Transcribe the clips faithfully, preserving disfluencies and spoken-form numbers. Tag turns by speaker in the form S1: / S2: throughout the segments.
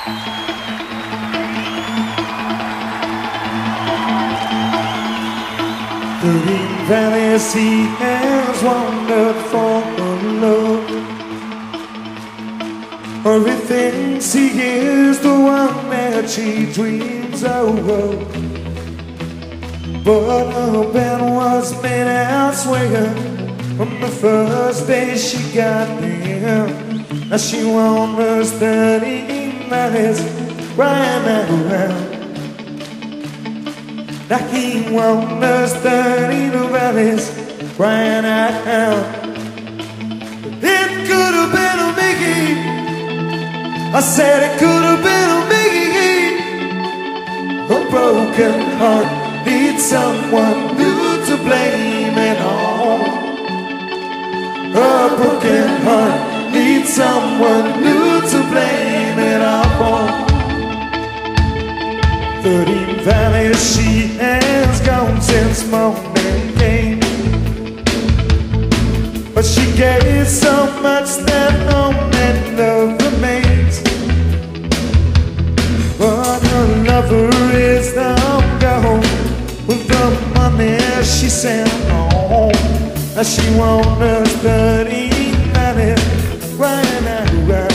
S1: Thirteen valleys he has wandered for love. Or he thinks he is the one that she dreams of. But her bed was made elsewhere from the first day she got there. Now she wanders thirteen valleys crying out. Now he wanders thirteen valleys crying out. It could have been a Mickey. I said it could have been a Mickey. A broken heart needs someone new to blame it on. A broken heart needs someone new to blame it on. Thirteen valleys she has gone since morning came, but she gave so much that no man love remains. But her lover is now gone with the money she sent home. Now she wanders thirteen valleys crying out.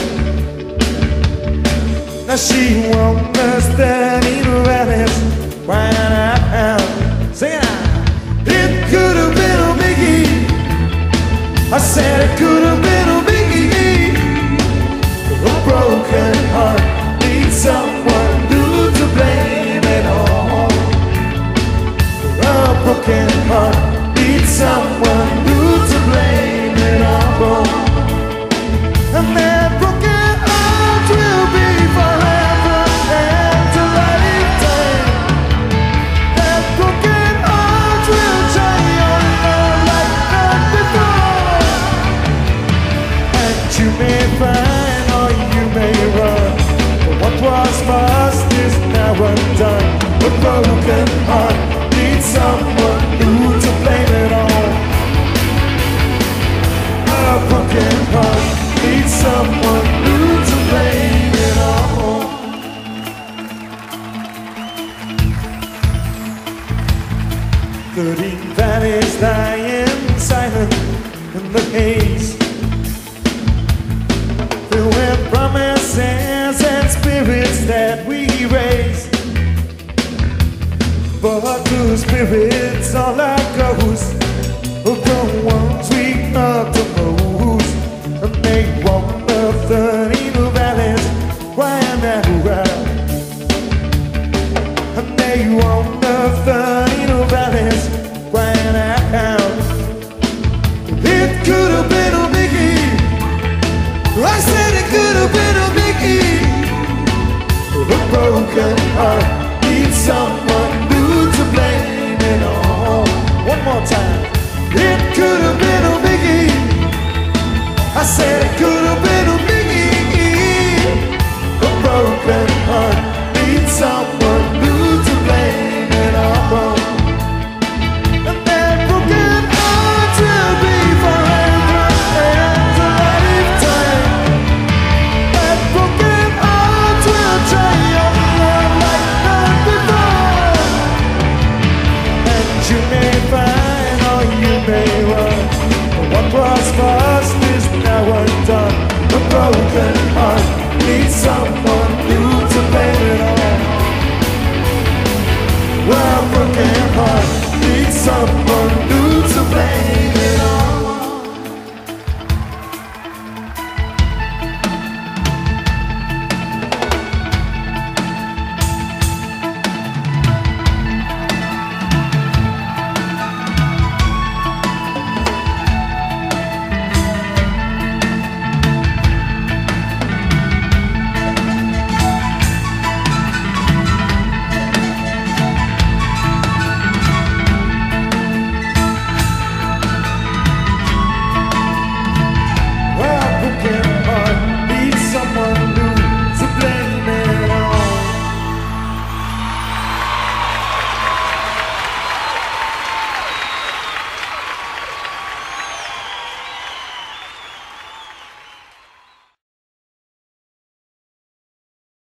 S1: Now she wanders thirteen valleys crying out. Sing it out. It could have been a Mickey. I said it could have been a Mickey. A broken heart needs someone new to blame it on. A broken heart needs someone new to blame it on. And that broken heart will be forever and a lifetime. That broken heart will shine your love like never before. And you may find or you may run, but what was lost is now undone. A broken heart needs someone new to blame it on. A broken heart needs someone new to blame it on. Thirteen valleys lying silent in the haze, filled with promises and spirits that we raise. But the spirits are like ghosts of the ones we love the most. And they wander thirteen valleys crying out. And they wander thirteen valleys crying out. It could have been a Mickey. I said it could have been a Mickey. A broken heart needs someone new to blame it on. One more time. It could have been a Mickey. I said it could